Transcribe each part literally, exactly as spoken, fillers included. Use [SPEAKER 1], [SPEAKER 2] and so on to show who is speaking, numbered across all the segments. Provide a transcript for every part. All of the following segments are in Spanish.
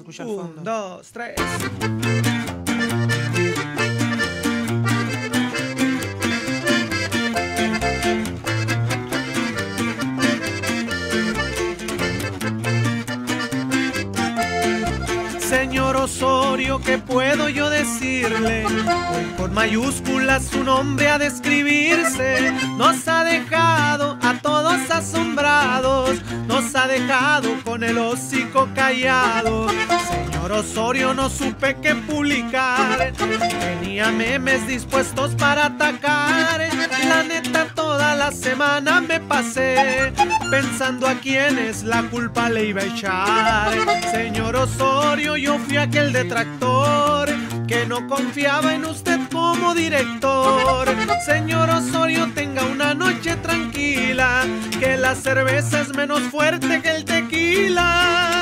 [SPEAKER 1] escucha al
[SPEAKER 2] Un,
[SPEAKER 1] fondo.
[SPEAKER 2] dos, tres. Señor Osorio, ¿qué puedo yo decirle? Hoy con mayúsculas su nombre a describirse. Nos ha dejado a todos asombrados, nos ha dejado con el hocico callado. Señor Osorio, no supe qué publicar, tenía memes dispuestos para atacar. La neta, toda la semana me pasé pensando a quiénes la culpa le iba a echar. Señor Osorio, yo fui aquel detractor que no confiaba en usted como director. Señor Osorio, tenga una noche tranquila, que la cerveza es menos fuerte que el tequila.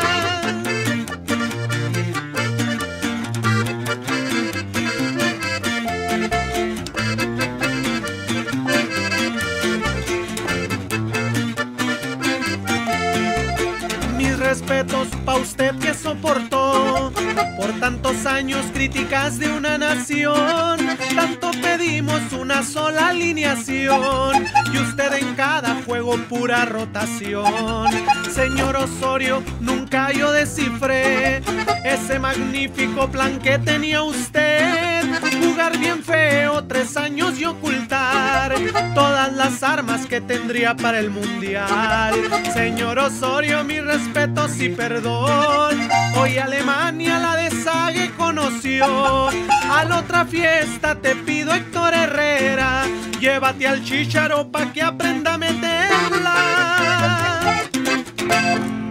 [SPEAKER 2] Respetos pa' usted que soportó por tantos años críticas de una nación. Tanto pedimos una sola alineación y usted en cada juego pura rotación. Señor Osorio, nunca yo descifré ese magnífico plan que tenía usted. Jugar bien feo tres años y ocultar todas las armas que tendría para el mundial. Señor Osorio, mi respeto y perdón. Hoy Alemania la de Sague conoció. A la otra fiesta te pido, Héctor Herrera, llévate al Chícharo pa' que aprenda a meterla.